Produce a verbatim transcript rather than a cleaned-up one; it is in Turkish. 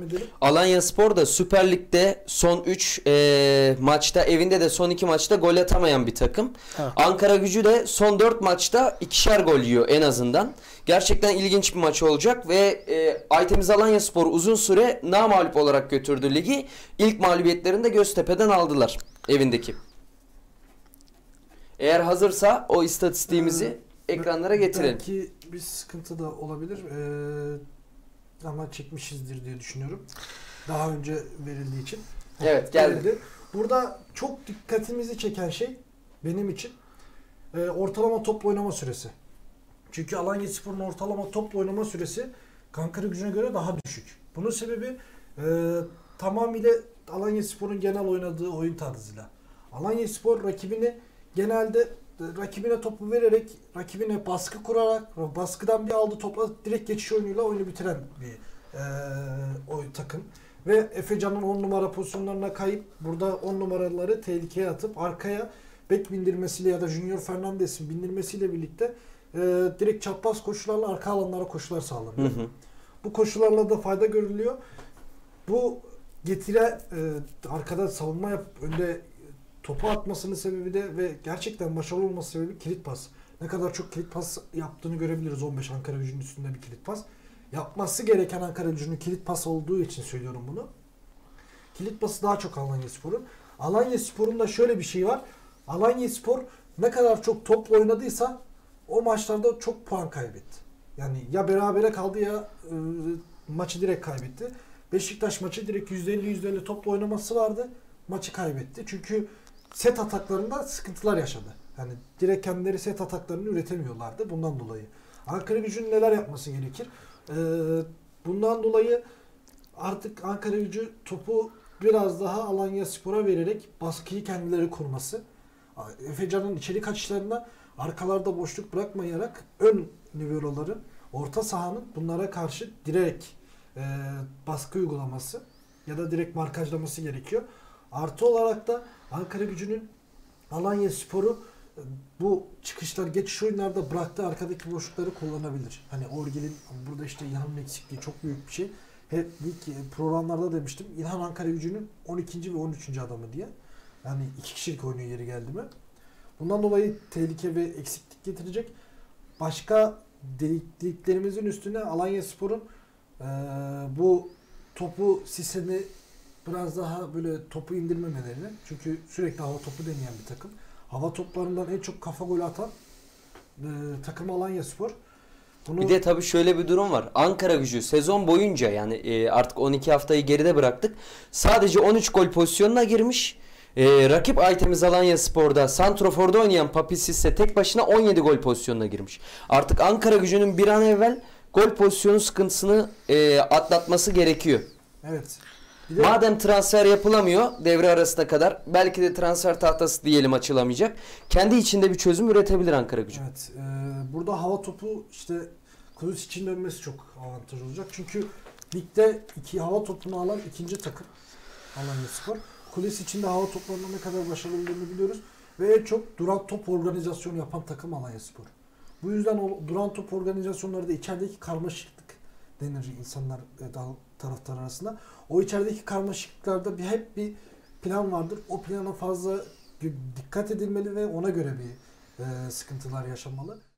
edelim. Alanyaspor da Süper Lig'de son üç e, maçta, evinde de son iki maçta gol atamayan bir takım. Evet. Ankaragücü de son dört maçta ikişer gol yiyor en azından. Gerçekten ilginç bir maç olacak ve e, Aytemiz Alanyaspor uzun süre namağlup olarak götürdü ligi. İlk mağlubiyetlerini de Göztepe'den aldılar evindeki. Eğer hazırsa o istatistiğimizi ee, ekranlara getirelim. Belki bir sıkıntı da olabilir. Ee, ama çekmişizdir diye düşünüyorum. Daha önce verildiği için. Evet, geldi. Burada çok dikkatimizi çeken şey benim için e, ortalama top oynama süresi. Çünkü Alanyaspor'un ortalama top oynama süresi Ankaragücü'ne göre daha düşük. Bunun sebebi e, tamamıyla Alanyaspor'un genel oynadığı oyun tarzıyla. Alanyaspor rakibini genelde rakibine topu vererek, rakibine baskı kurarak, baskıdan bir aldığı topla direkt geçiş oyunuyla oyunu bitiren bir e, oyun takım. Ve Efecan'ın on numara pozisyonlarına kayıp burada on numaraları tehlikeye atıp arkaya bek bindirmesiyle ya da Junior Fernandes'in bindirmesiyle birlikte e, direkt çapraz koşularla arka alanlara koşular sağlanıyor. Hı hı. Bu koşularla da fayda görülüyor. Bu getire e, arkada savunma yap, önde topu atmasının sebebi de ve gerçekten başarılı olması sebebi kilit pas. Ne kadar çok kilit pas yaptığını görebiliriz on beş Ankaragücü'nün üstünde bir kilit pas. Yapması gereken Ankaragücü'nün kilit pas olduğu için söylüyorum bunu. Kilit pası daha çok Alanyaspor'un. Alanyaspor'un da şöyle bir şey var. Alanyaspor ne kadar çok topla oynadıysa o maçlarda çok puan kaybetti. Yani ya berabere kaldı ya e, maçı direkt kaybetti. Beşiktaş maçı direkt yüzde elli yüzde elli topla oynaması vardı. Maçı kaybetti. Çünkü set ataklarında sıkıntılar yaşadı. Yani direkt kendileri set ataklarını üretemiyorlardı bundan dolayı. Ankaragücü'nün neler yapması gerekir? Ee, bundan dolayı artık Ankaragücü topu biraz daha Alanyaspor'a vererek baskıyı kendileri kurması. Efecan'ın içeri kaçışlarında arkalarda boşluk bırakmayarak ön liberoların, orta sahanın bunlara karşı direkt e, baskı uygulaması ya da direkt markajlaması gerekiyor. Artı olarak da Ankaragücü'nün Alanyaspor'u bu çıkışlar, geçiş oyunlarda bıraktığı arkadaki boşlukları kullanabilir. Hani Orgil'in burada işte İlhan'ın eksikliği çok büyük bir şey. Hep ilk programlarda demiştim. İlhan Ankaragücü'nün on ikinci ve on üçüncü adamı diye. Yani iki kişilik oynuyor yeri geldi mi. Bundan dolayı tehlike ve eksiklik getirecek. Başka deliklerimizin üstüne Alanyaspor'un e, bu topu sistemi biraz daha böyle topu indirmemelerini. Çünkü sürekli hava topu deneyen bir takım. Hava toplarından en çok kafa golü atan e, takım Alanyaspor. Bunu... Bir de tabii şöyle bir durum var. Ankaragücü sezon boyunca yani e, artık on iki haftayı geride bıraktık. Sadece on üç gol pozisyonuna girmiş. E, rakip Aytemiz Alanyaspor'da santroforda oynayan Papi Sisse tek başına on yedi gol pozisyonuna girmiş. Artık Ankaragücü'nün bir an evvel gol pozisyonu sıkıntısını e, atlatması gerekiyor. Evet. De... Madem transfer yapılamıyor devre arasına kadar, belki de transfer tahtası diyelim açılamayacak. Kendi içinde bir çözüm üretebilir Ankaragücü. Evet. E, burada hava topu işte Kulüs için dönmesi çok avantaj olacak. Çünkü ligde iki hava topunu alan ikinci takım Alanyaspor. Kulüs içinde hava toplarında ne kadar başarılı olduğunu biliyoruz. Ve en çok duran top organizasyonu yapan takım Alanyaspor. Bu yüzden o duran top organizasyonları da içerideki karmaşıklık denir insanlar taraftar arasında. O içerideki karmaşıklıklarda bir hep bir plan vardır. O plana fazla dikkat edilmeli ve ona göre bir e, sıkıntılar yaşanmalı.